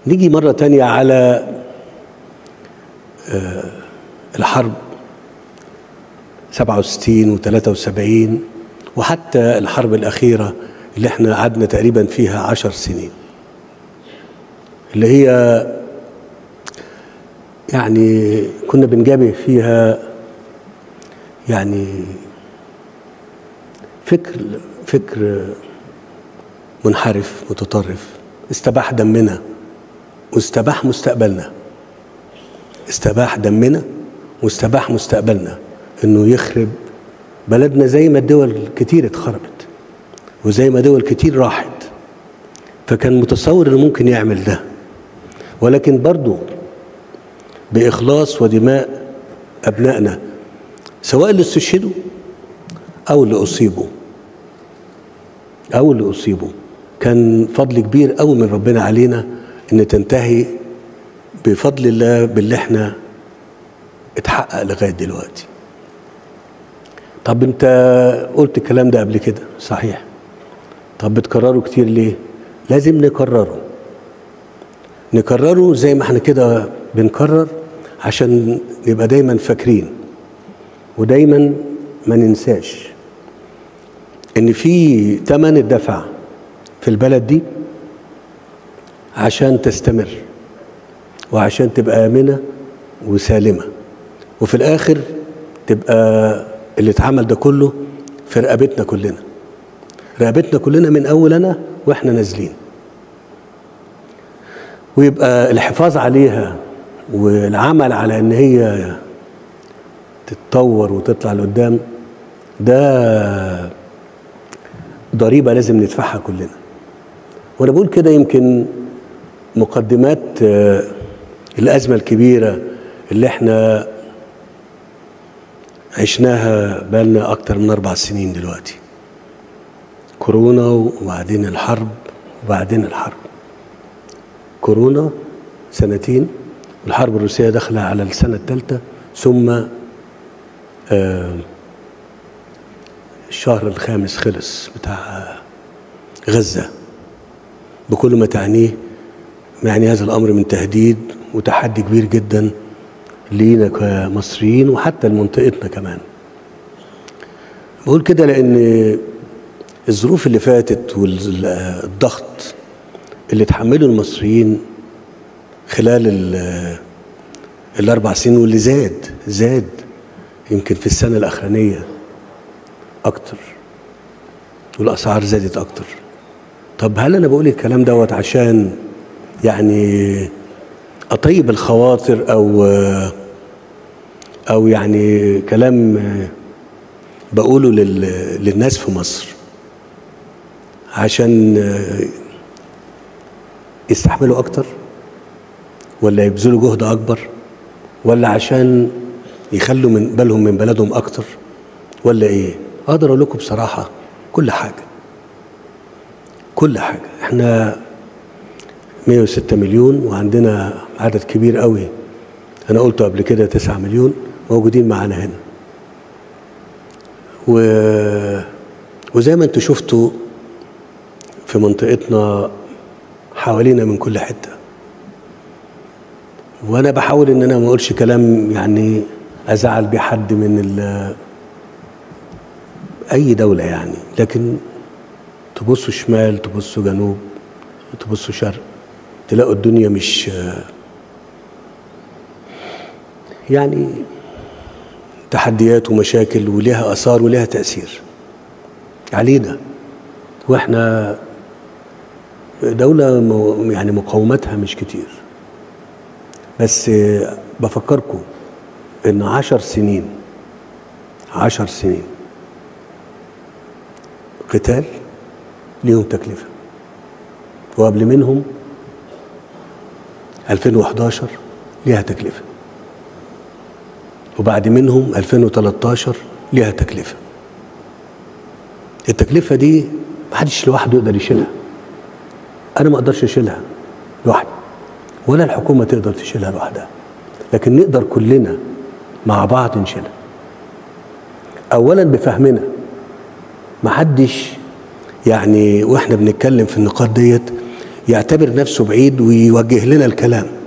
نيجي مرة تانية على الحرب 67 و73 وحتى الحرب الأخيرة اللي احنا قعدنا تقريبا فيها 10 سنين، اللي هي يعني كنا بنجابه فيها يعني فكر منحرف متطرف استباح دمنا واستباح مستقبلنا، استباح دمنا واستباح مستقبلنا، انه يخرب بلدنا زي ما الدول كتير اتخربت وزي ما دول كتير راحت. فكان متصور انه ممكن يعمل ده، ولكن برضو بإخلاص ودماء أبنائنا سواء اللي استشهدوا أو اللي أصيبوا كان فضل كبير قوي من ربنا علينا إن تنتهي بفضل الله باللي احنا اتحقق لغاية دلوقتي. طب انت قلت الكلام ده قبل كده، صحيح. طب بتكرره كتير ليه؟ لازم نكرره زي ما احنا كده بنكرر عشان نبقى دايما فاكرين ودايما ما ننساش ان في ثمن الدفع في البلد دي عشان تستمر وعشان تبقى آمنة وسالمة، وفي الآخر تبقى اللي اتعمل ده كله في رقبتنا كلنا من أول أنا وإحنا نازلين، ويبقى الحفاظ عليها والعمل على ان هي تتطور وتطلع لقدام ده ضريبة لازم ندفعها كلنا. وانا بقول كده يمكن مقدمات الأزمة الكبيرة اللي احنا عشناها بقالنا اكتر من 4 سنين دلوقتي، كورونا وبعدين الحرب وبعدين الحرب، كورونا 2 سنين والحرب الروسية داخلة على السنة الثالثة، ثم الشهر الخامس خلص بتاع غزة بكل ما تعنيه، يعني هذا الأمر من تهديد وتحدي كبير جدا لينا كمصريين وحتى لمنطقتنا كمان. بقول كده لأن الظروف اللي فاتت والضغط اللي تحمله المصريين خلال ال4 سنين واللي زاد يمكن في السنة الأخرانية أكتر، والأسعار زادت أكتر. طب هل أنا بقول الكلام دوت عشان يعني أطيب الخواطر أو يعني كلام بقوله للناس في مصر عشان يستحملوا أكتر، ولا يبذلوا جهد أكبر، ولا عشان يخلوا من بالهم من بلدهم أكتر، ولا إيه؟ أقدر أقول لكم بصراحة كل حاجة. إحنا 106 مليون وعندنا عدد كبير قوي، أنا قلته قبل كده 9 مليون موجودين معانا هنا، وزي ما انتوا شفتوا في منطقتنا حوالينا من كل حتة. وانا بحاول ان انا ما اقولش كلام يعني ازعل بيه حد من اي دولة يعني، لكن تبصوا شمال، تبصوا جنوب، تبصوا شرق، تلاقوا الدنيا مش يعني تحديات ومشاكل ولها اثار ولها تأثير علينا، واحنا دولة يعني مقاومتها مش كتير. بس بفكركم ان 10 سنين قتال ليهم تكلفة، وقبل منهم 2011 ليها تكلفة، وبعد منهم 2013 ليها تكلفة. التكلفة دي محدش لوحده يقدر يشيلها، أنا ما أقدرش أشيلها لوحدي ولا الحكومة تقدر تشيلها لوحدها، لكن نقدر كلنا مع بعض نشيلها. أولا بفهمنا، محدش يعني واحنا بنتكلم في النقاط ديت يعتبر نفسه بعيد ويوجه لنا الكلام.